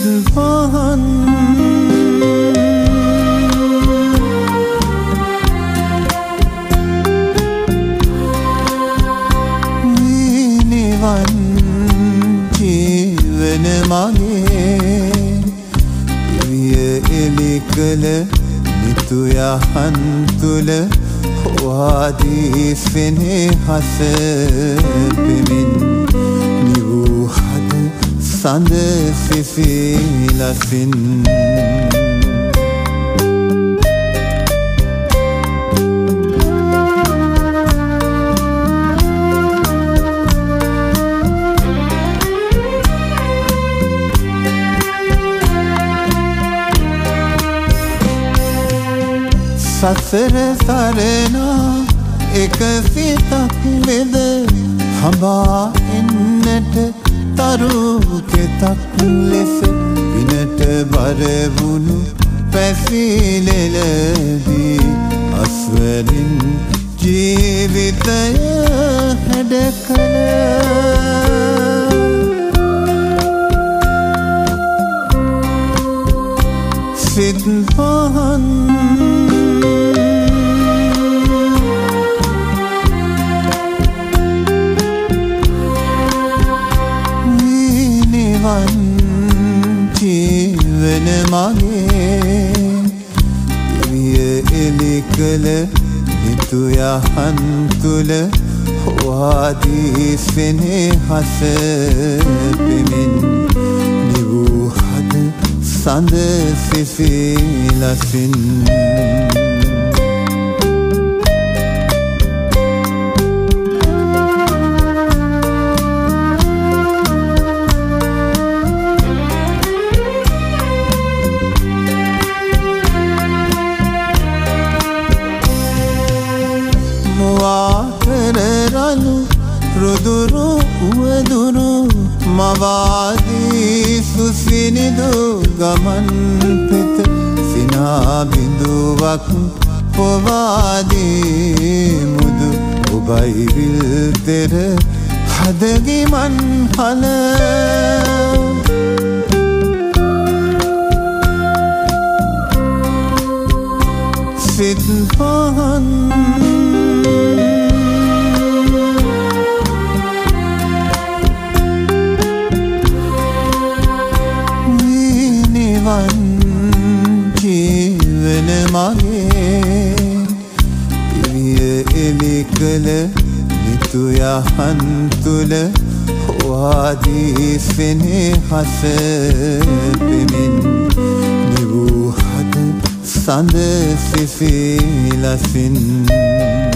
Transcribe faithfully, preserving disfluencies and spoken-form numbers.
සිත් පහන් නිවන් ජීවන මගේ පිරිය එලි කළ නිතු යහන් තුල වාදී සෙනෙහස පෙමින් නිවූ හද සඳ සිසිලසින් සසර සරණා එක සිතක් වෙද හඹා එන්නට තරු කෙතක් ලෙස විනට බර වුණු පැසිලෙලදී අස්වරින් ජීවිතය හැඩ කළ සිත් පහන් ජීවන මගේ පිරිය එලි කළ නිතු යහන් තුල වාදී සෙනෙහස පෙමින් නිවූ හද සඳ සිසිලසින් රළු රුදුරු උවදුරු මවාදී සුසිනිදු ගමන් පෙත සිනා බිඳුවක් පොවාදී මුදු ඔබයි විල් තෙර හදගිමන් හල සිත් පහන් ජීවන මගේ පිරිය එලි කළ නිතු යහන් තුල වාදී සෙනෙහස පෙමින් නිවූ හද සඳ සිසිලසින්